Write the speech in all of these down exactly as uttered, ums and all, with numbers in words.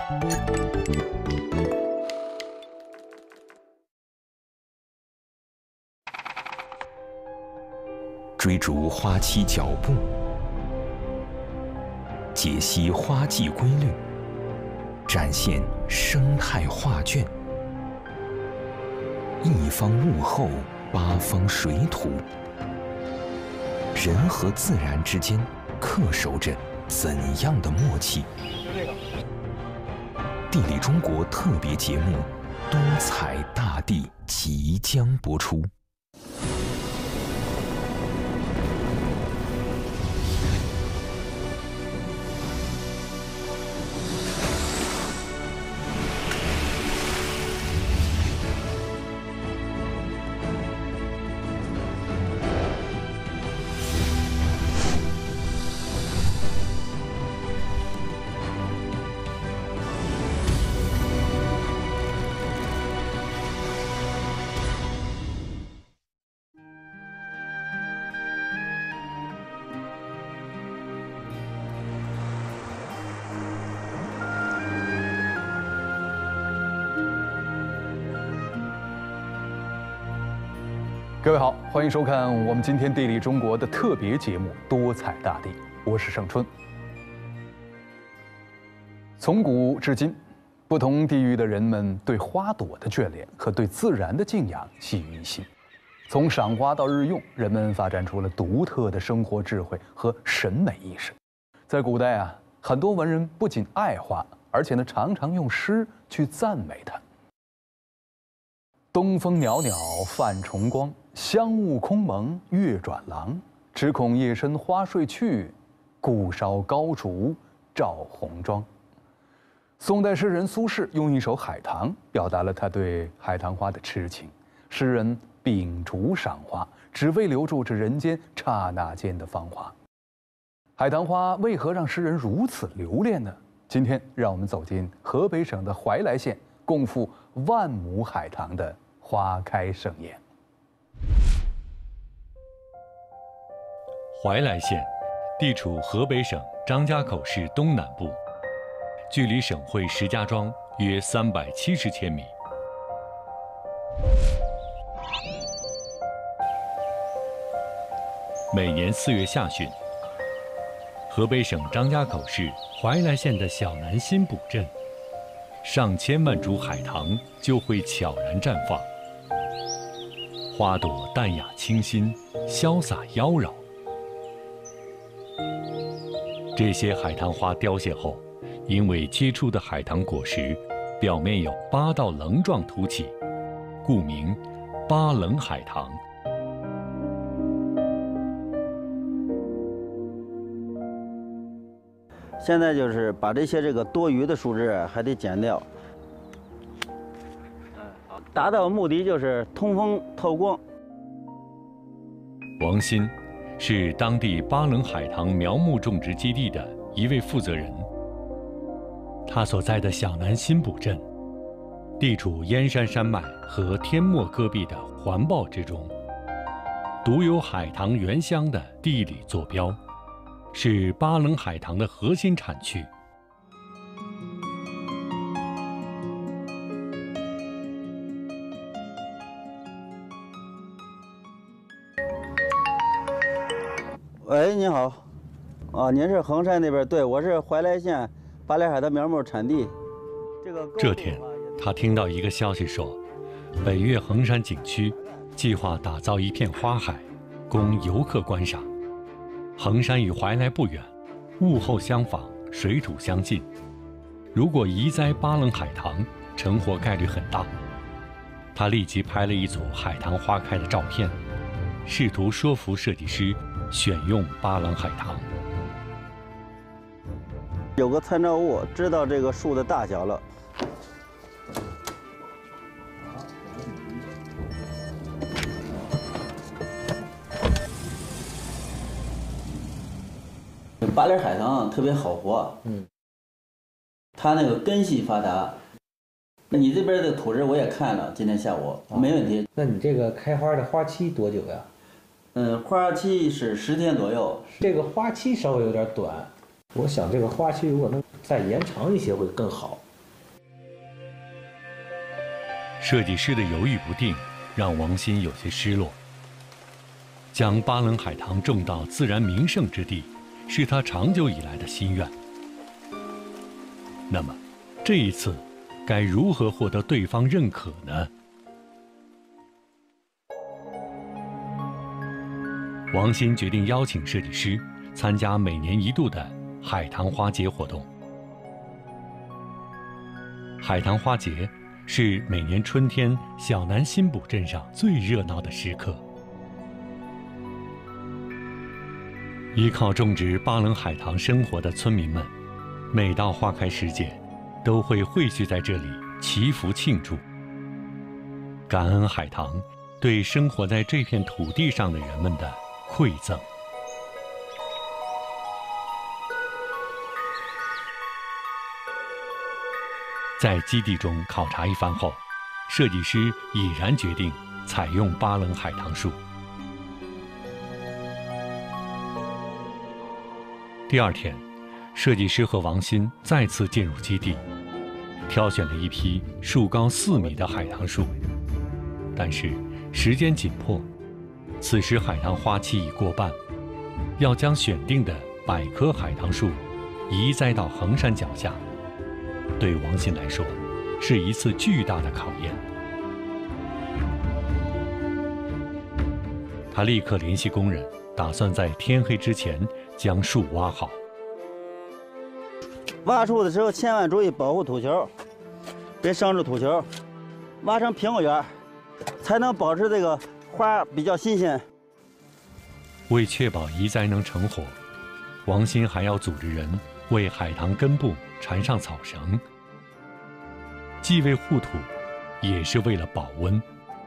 追逐花期脚步，解析花季规律，展现生态画卷。一方物候，八方水土，人和自然之间恪守着怎样的默契？地理中国特别节目《多彩大地》即将播出。 各位好，欢迎收看我们今天地理中国的特别节目《多彩大地》，我是盛春。从古至今，不同地域的人们对花朵的眷恋和对自然的敬仰系于一心。从赏花到日用，人们发展出了独特的生活智慧和审美意识。在古代啊，很多文人不仅爱花，而且呢，常常用诗去赞美它。东风袅袅泛重光，香雾空蒙月转廊。只恐夜深花睡去，故烧高烛照红妆。宋代诗人苏轼用一首《海棠》表达了他对海棠花的痴情。诗人秉烛赏花，只为留住这人间刹那间的芳华。海棠花为何让诗人如此留恋呢？今天让我们走进河北省的怀来县，共赴万亩海棠的花开盛宴。 怀来县地处河北省张家口市东南部，距离省会石家庄约三百七十千米。每年四月下旬，河北省张家口市怀来县的小南新堡镇，上千万株海棠就会悄然绽放，花朵淡雅清新，潇洒妖娆。这些海棠花凋谢后，因为结出的海棠果实表面有八道棱状凸起，故名八棱海棠。 现在就是把这些这个多余的树枝还得剪掉，达到目的就是通风透光。 王鑫是当地八棱海棠苗木种植基地的一位负责人。他所在的小南新堡镇，地处燕山山脉和天漠戈壁的环抱之中，独有海棠原乡的地理坐标，是八棱海棠的核心产区。 喂，你好，啊，您是衡山那边？对，我是怀来县八棱海棠苗木产地。这个这天，他听到一个消息说，北岳衡山景区计划打造一片花海，供游客观赏。衡山与怀来不远，物候相仿，水土相近。如果移栽八棱海棠，成活概率很大。他立即拍了一组海棠花开的照片，试图说服设计师选用八棱海棠。 有个参照物，知道这个树的大小了。八棱海棠特别好活，嗯，它那个根系发达。那你这边的土质我也看了，今天下午、哦、没问题。 那你这个开花的花期多久呀？ 嗯，花期是十天左右。 这个花期稍微有点短，我想这个花期如果能再延长一些会更好。 设计师的犹豫不定让王鑫有些失落。将巴冷海棠种到自然名胜之地，是他长久以来的心愿。那么，这一次该如何获得对方认可呢？王鑫决定邀请设计师参加每年一度的海棠花节活动。海棠花节是每年春天小南新堡镇上最热闹的时刻。依靠种植巴冷海棠生活的村民们，每到花开时节，都会汇聚在这里祈福庆祝，感恩海棠对生活在这片土地上的人们的馈赠。在基地中考察一番后，设计师毅然决定采用巴冷海棠树。第二天，设计师和王鑫再次进入基地，挑选了一批树高四米的海棠树。但是时间紧迫，此时海棠花期已过半，要将选定的百棵海棠树移栽到衡山脚下，对王鑫来说是一次巨大的考验。他立刻联系工人，打算在天黑之前将树挖好。 挖树的时候千万注意保护土球，别伤着土球，挖成平个圆，才能保持这个花比较新鲜。 为确保移栽能成活，王鑫还要组织人为海棠根部缠上草绳，既为护土，也是为了保温。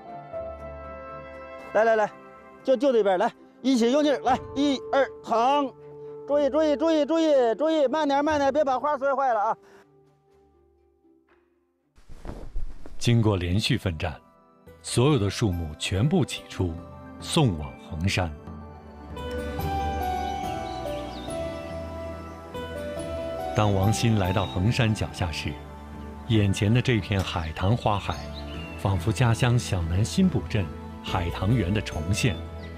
来来来，就就这边来，一起用劲儿，来，一二，躺。注意注意注意注意注意，慢点慢点，别把花摔坏了啊！ 经过连续奋战，所有的树木全部起出，送往衡山。当王鑫来到衡山脚下时，眼前的这片海棠花海，仿佛家乡小南新堡镇海棠园的重现。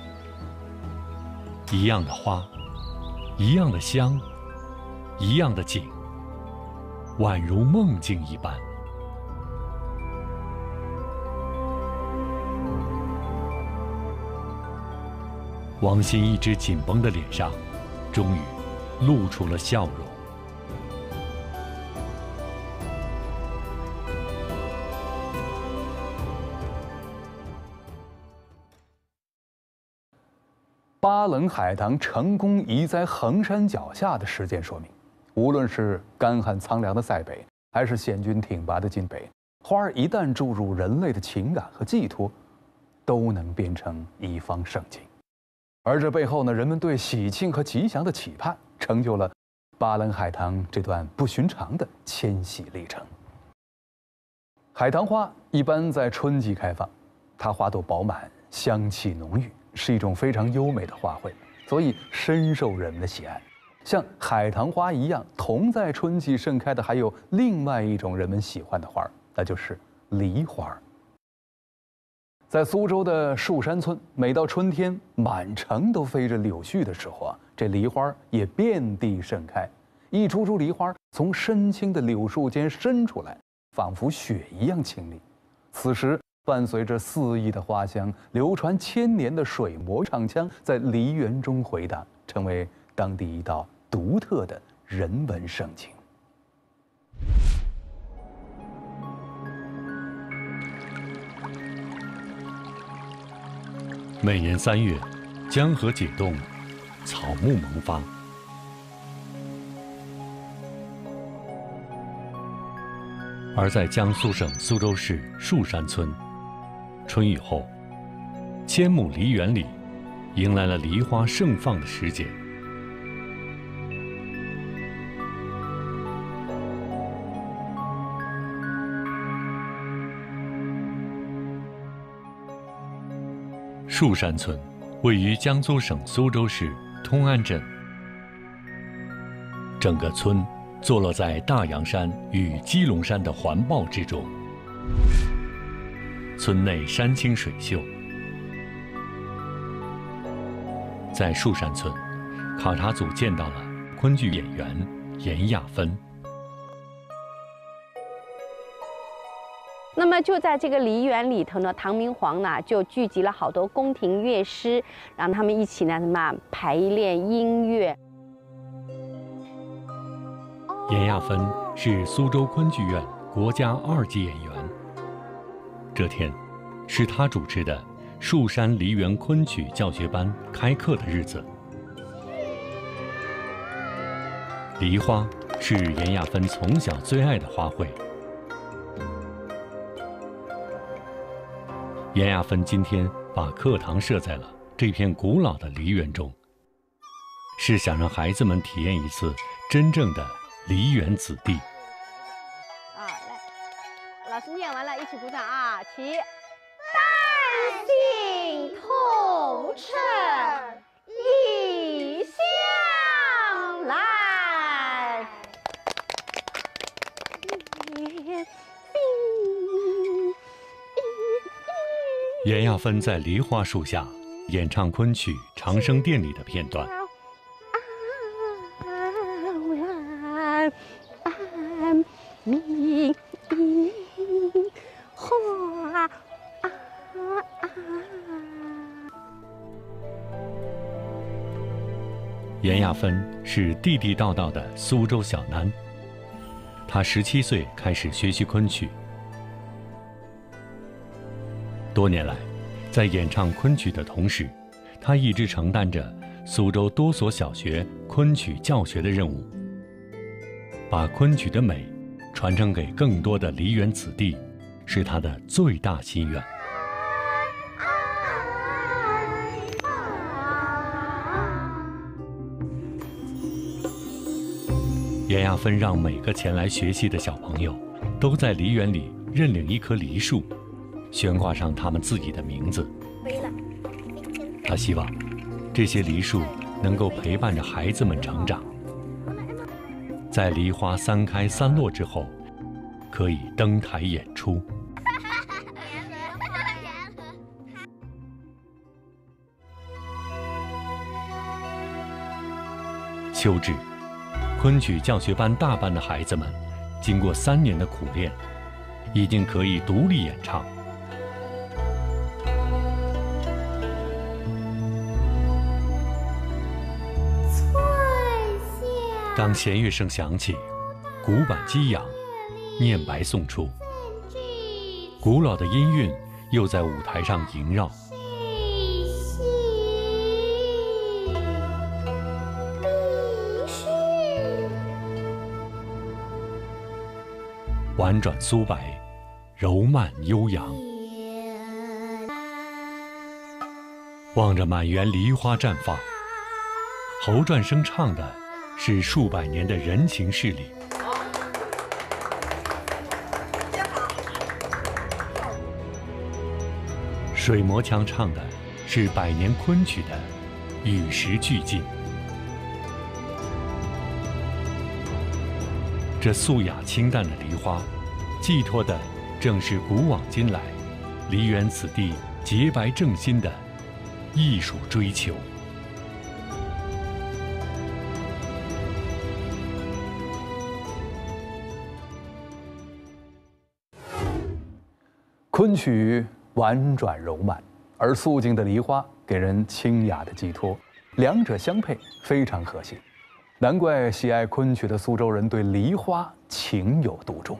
一样的花，一样的香，一样的景，宛如梦境一般。王鑫一直紧绷的脸上，终于露出了笑容。 巴冷海棠成功移栽衡山脚下的实践说明，无论是干旱苍凉的塞北，还是险峻挺拔的晋北，花儿一旦注入人类的情感和寄托，都能变成一方盛景。而这背后呢，人们对喜庆和吉祥的期盼，成就了巴冷海棠这段不寻常的迁徙历程。海棠花一般在春季开放，它花朵饱满，香气浓郁，是一种非常优美的花卉，所以深受人们的喜爱。像海棠花一样，同在春季盛开的还有另外一种人们喜欢的花，那就是梨花。在苏州的树山村，每到春天，满城都飞着柳絮的时候啊，这梨花也遍地盛开。一株株梨花从深青的柳树间伸出来，仿佛雪一样清丽。此时，伴随着肆意的花香，流传千年的水磨唱腔在梨园中回荡，成为当地一道独特的人文盛景。 每年三月，江河解冻，草木萌发。而在江苏省苏州市树山村，春雨后，千亩梨园里，迎来了梨花盛放的时节。树山村位于江苏省苏州市通安镇，整个村坐落在大洋山与基隆山的环抱之中。 村内山清水秀。在树山村，考察组见到了昆剧演员严亚芬。 那么就在这个梨园里头呢，唐明皇呢就聚集了好多宫廷乐师，让他们一起呢什么排练音乐。 严亚芬是苏州昆剧院国家二级演员。这天，是他主持的树山梨园昆曲教学班开课的日子。梨花是严亚芬从小最爱的花卉。严亚芬今天把课堂设在了这片古老的梨园中，是想让孩子们体验一次真正的梨园子弟。 啊，来，老师念完了，一起鼓掌啊！起，丹心痛彻异乡来。 严亚芬在梨花树下演唱昆曲《长生殿》里的片段。严亚芬是地地道道的苏州小男，她十七岁开始学习昆曲。多年来，在演唱昆曲的同时，他一直承担着苏州多所小学昆曲教学的任务，把昆曲的美传承给更多的梨园子弟，是他的最大心愿。严亚芬让每个前来学习的小朋友，都在梨园里认领一棵梨树，悬挂上他们自己的名字。他希望这些梨树能够陪伴着孩子们成长，在梨花三开三落之后，可以登台演出。秋至，昆曲教学班大班的孩子们，经过三年的苦练，已经可以独立演唱。当弦乐声响起，鼓板激扬，念白送出，古老的音韵又在舞台上萦绕。婉转苏白，柔慢悠扬。望着满园梨花绽放，喉转声唱的是数百年的人情世理。水磨腔唱的是百年昆曲的与时俱进。这素雅清淡的梨花，寄托的正是古往今来梨园子弟洁白正心的艺术追求。 昆曲婉转柔慢，而素净的梨花给人清雅的寄托，两者相配非常和谐。难怪喜爱昆曲的苏州人对梨花情有独钟。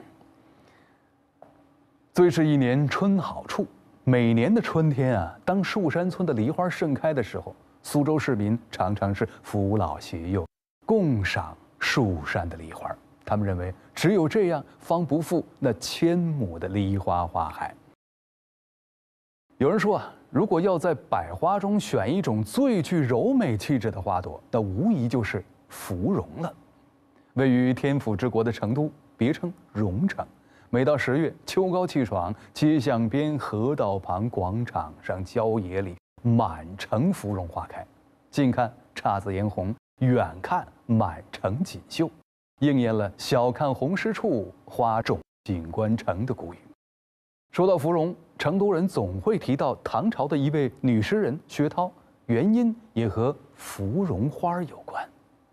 最是一年春好处，每年的春天啊，当树山村的梨花盛开的时候，苏州市民常常是扶老携幼，共赏树山的梨花。他们认为，只有这样，方不负那千亩的梨花花海。有人说啊，如果要在百花中选一种最具柔美气质的花朵，那无疑就是芙蓉了。位于天府之国的成都，别称蓉城。每到十月，秋高气爽，街巷边、河道旁、广场上、郊野里，满城芙蓉花开。近看姹紫嫣红，远看满城锦绣，应验了“小看红湿处，花重锦官城”的古语。说到芙蓉， 成都人总会提到唐朝的一位女诗人薛涛，原因也和芙蓉花有关。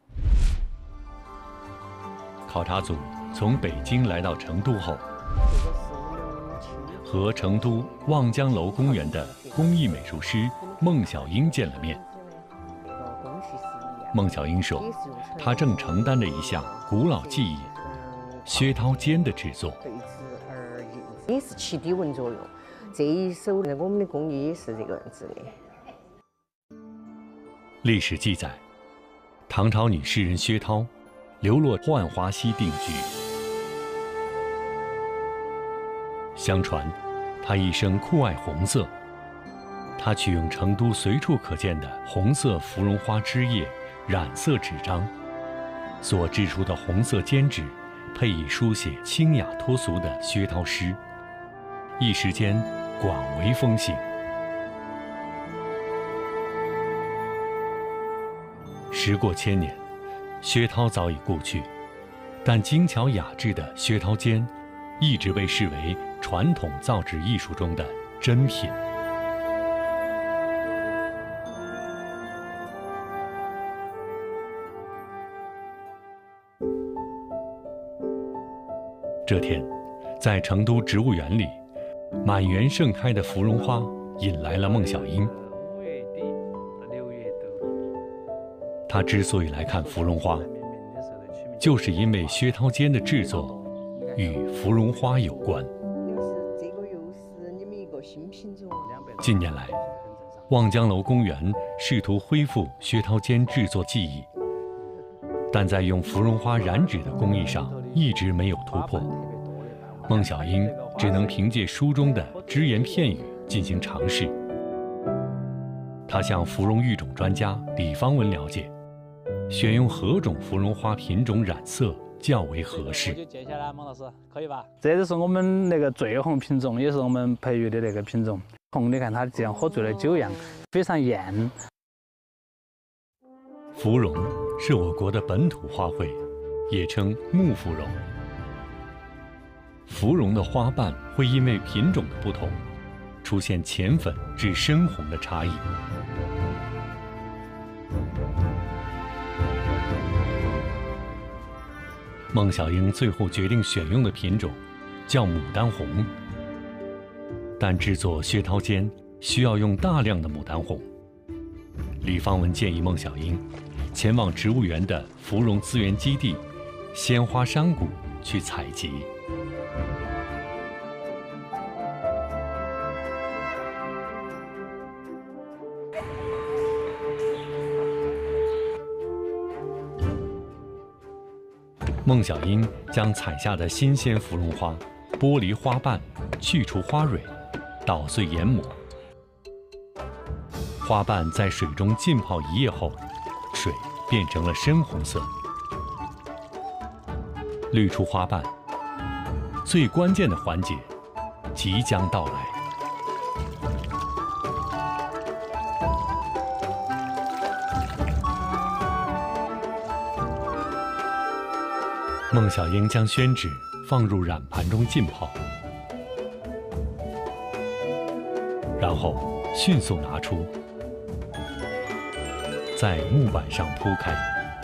考察组从北京来到成都后，和成都望江楼公园的工艺美术师孟小英见了面。孟小英说，她正承担着一项古老技艺——薛涛尖的制作。 也是起底纹作用。这一手呢，我们的工艺也是这个样子的。 历史记载，唐朝女诗人薛涛流落浣花溪定居。相传，她一生酷爱红色。她取用成都随处可见的红色芙蓉花枝叶染色纸张，所织出的红色笺纸，配以书写清雅脱俗的薛涛诗，一时间广为风行。时过千年，薛涛早已故去，但精巧雅致的薛涛尖一直被视为传统造纸艺术中的珍品。这天，在成都植物园里，满园盛开的芙蓉花引来了孟小英。她之所以来看芙蓉花，就是因为薛涛尖的制作与芙蓉花有关。近年来，望江楼公园试图恢复薛涛尖制作技艺，但在用芙蓉花染纸的工艺上一直没有突破。孟小英只能凭借书中的只言片语进行尝试。她向芙蓉育种专家李方文了解，选用何种芙蓉花品种染色较为合适。 接下来，孟老师可以吧？这就是我们那个醉红品种，也是我们培育的那个品种。红，你看它就像喝醉了酒一样，非常艳。 芙蓉是我国的本土花卉，也称木芙蓉。芙蓉的花瓣会因为品种的不同，出现浅粉至深红的差异。孟小英最后决定选用的品种叫牡丹红，但制作薛涛尖需要用大量的牡丹红。李方文建议孟小英前往植物园的芙蓉资源基地鲜花山谷去采集。孟小英将采下的新鲜芙蓉花剥离花瓣，去除花蕊，捣碎研磨。花瓣在水中浸泡一夜后，水变成了深红色。滤出花瓣，最关键的环节即将到来。孟小英将宣纸放入染盘中浸泡，然后迅速拿出，在木板上铺开，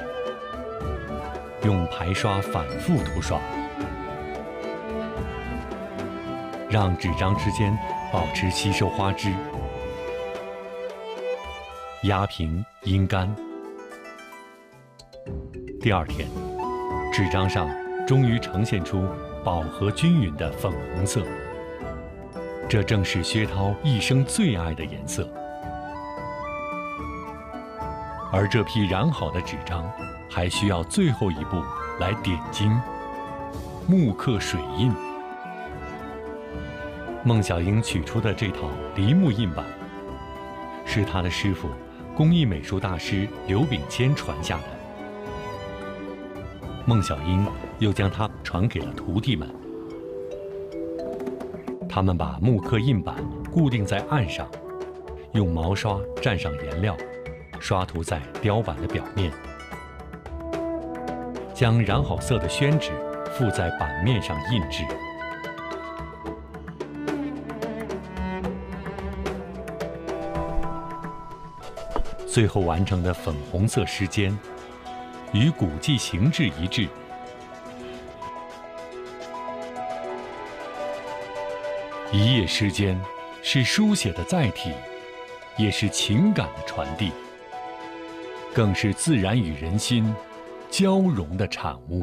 用排刷反复涂刷，让纸张之间保持吸收花汁，压平阴干。第二天，纸张上终于呈现出饱和均匀的粉红色，这正是薛涛一生最爱的颜色。而这批染好的纸张还需要最后一步来点睛，木刻水印。孟小英取出的这套梨木印版，是她的师傅工艺美术大师刘秉谦传下的。孟小英又将它传给了徒弟们，他们把木刻印版固定在案上，用毛刷蘸上颜料，刷涂在雕版的表面，将染好色的宣纸附在版面上印制。 最后完成的粉红色诗笺，与古迹形制一致。一页诗笺是书写的载体，也是情感的传递，更是自然与人心交融的产物。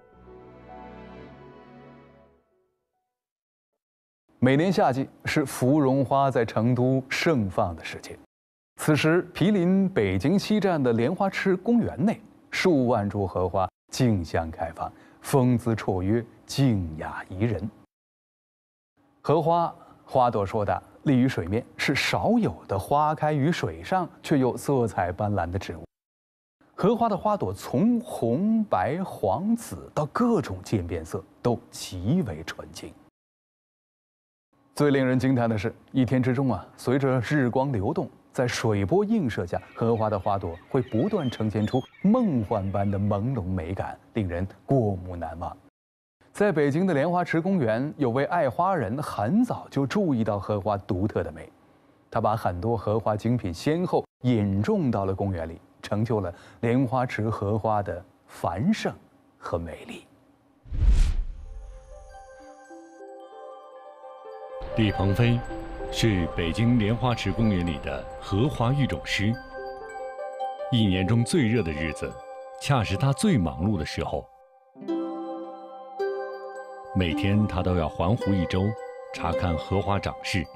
每年夏季是芙蓉花在成都盛放的时节，此时毗邻北京西站的莲花池公园内，数万株荷花竞相开放，风姿绰约，静雅宜人。荷花花朵硕大，立于水面，是少有的花开于水上却又色彩斑斓的植物。荷花的花朵从红、白、黄、紫到各种渐变色，都极为纯净。最令人惊叹的是，一天之中啊，随着日光流动，在水波映射下，荷花的花朵会不断呈现出梦幻般的朦胧美感，令人过目难忘。在北京的莲花池公园，有位爱花人很早就注意到荷花独特的美，他把很多荷花精品先后引种到了公园里，成就了莲花池荷花的繁盛和美丽。 李鹏飞是北京莲花池公园里的荷花育种师。一年中最热的日子，恰是他最忙碌的时候。每天他都要环湖一周，查看荷花长势。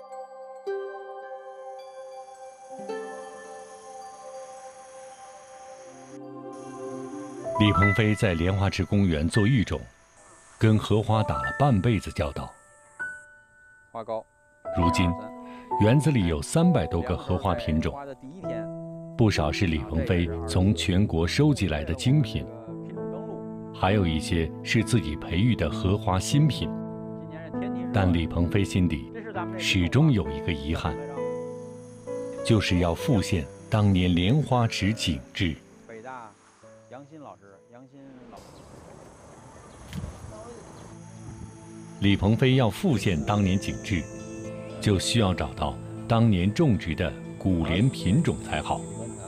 李鹏飞在莲花池公园做育种，跟荷花打了半辈子交道。 花高。 如今，园子里有三百多个荷花品种，不少是李鹏飞从全国收集来的精品，还有一些是自己培育的荷花新品。但李鹏飞心底始终有一个遗憾，就是要复现当年莲花池景致。 北大杨鑫老师，杨鑫老师。 李鹏飞要复现当年景致，就需要找到当年种植的古莲品种才好。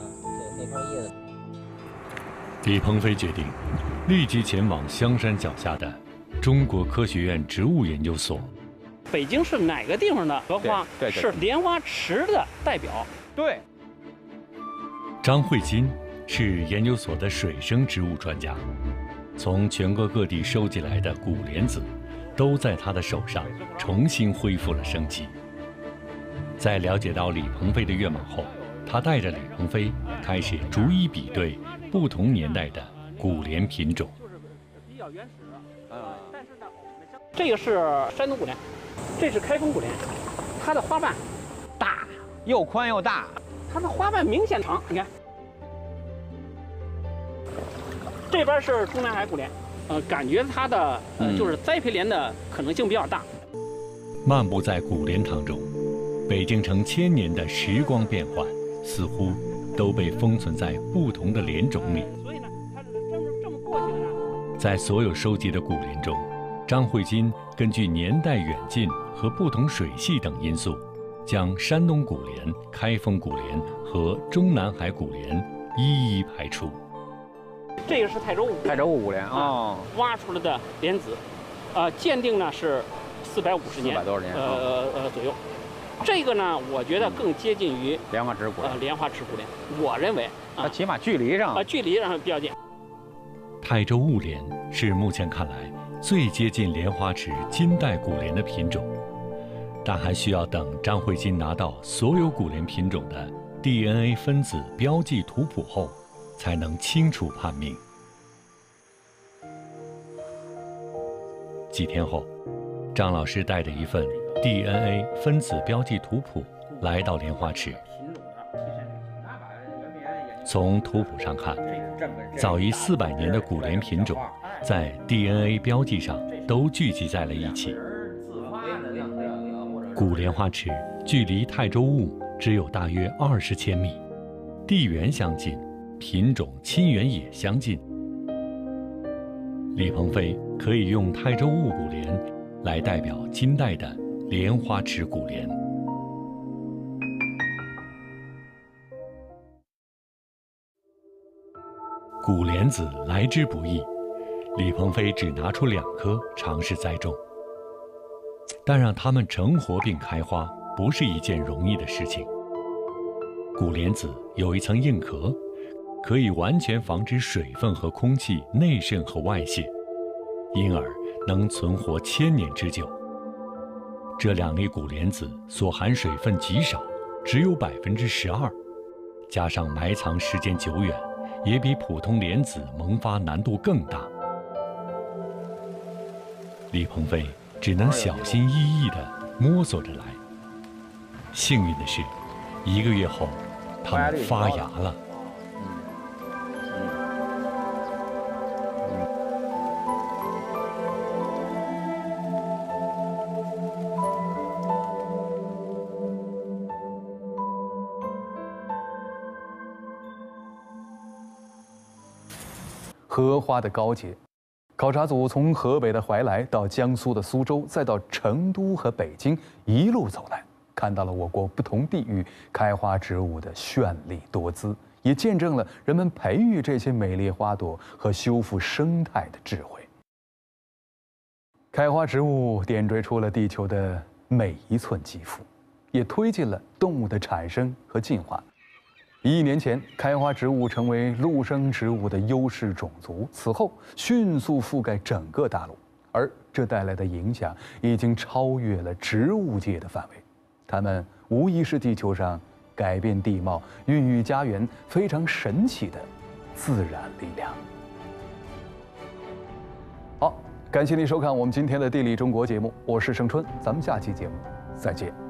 李鹏飞决定立即前往香山脚下的中国科学院植物研究所。 北京市哪个地方的荷花是莲花池的代表？ 对。 张慧金是研究所的水生植物专家，从全国各地收集来的古莲子，都在他的手上重新恢复了生机。在了解到李鹏飞的愿望后，他带着李鹏飞开始逐一比对不同年代的古莲品种。 比较原始，呃，但是呢，这个是山东古莲，这是开封古莲，它的花瓣大， 又宽又大， 它的花瓣明显长，你看。这边是中南海古莲，呃，感觉它的呃就是栽培莲的可能性比较大。 漫步在古莲塘中，北京城千年的时光变幻，似乎都被封存在不同的莲种里。 所以呢，它是这么这么过去的呢。 在所有收集的古莲中，张慧金根据年代远近和不同水系等因素，将山东古莲、开封古莲和中南海古莲一一排除。 这个是泰州五泰州五古莲啊、哦， 挖出来的莲子，呃，鉴定呢是四百五十年， 四百多少年， 呃呃左右。这个呢，我觉得更接近于莲花池古莲。 呃，莲花池古莲，我认为它、啊、起码距离上啊、呃，距离上比较近。 泰州雾莲是目前看来最接近莲花池金代古莲的品种，但还需要等张慧金拿到所有古莲品种的 D N A 分子标记图谱后，才能清楚判明。几天后，张老师带着一份 D N A 分子标记图谱来到莲花池。从图谱上看，早于四百年的古莲品种，在 D N A 标记上都聚集在了一起。古莲花池距离泰州雾只有大约二十千米，地缘相近，品种亲缘也相近。李鹏飞可以用泰州雾古莲来代表金代的莲花池古莲。 古莲子来之不易，李鹏飞只拿出两颗尝试栽种。但让它们成活并开花，不是一件容易的事情。古莲子有一层硬壳，可以完全防止水分和空气内渗和外泄，因而能存活千年之久。这两粒古莲子所含水分极少，只有百分之十二，加上埋藏时间久远，也比普通莲子萌发难度更大。李鹏飞只能小心翼翼地摸索着来。幸运的是，一个月后，它们发芽了。 荷花的高洁。考察组从河北的怀来到江苏的苏州，再到成都和北京，一路走来，看到了我国不同地域开花植物的绚丽多姿，也见证了人们培育这些美丽花朵和修复生态的智慧。开花植物点缀出了地球的每一寸肌肤，也推进了动物的产生和进化。一亿年前，开花植物成为陆生植物的优势种族，此后迅速覆盖整个大陆，而这带来的影响已经超越了植物界的范围。它们无疑是地球上改变地貌、孕育家园非常神奇的自然力量。好，感谢您收看我们今天的《地理中国》节目，我是盛春，咱们下期节目再见。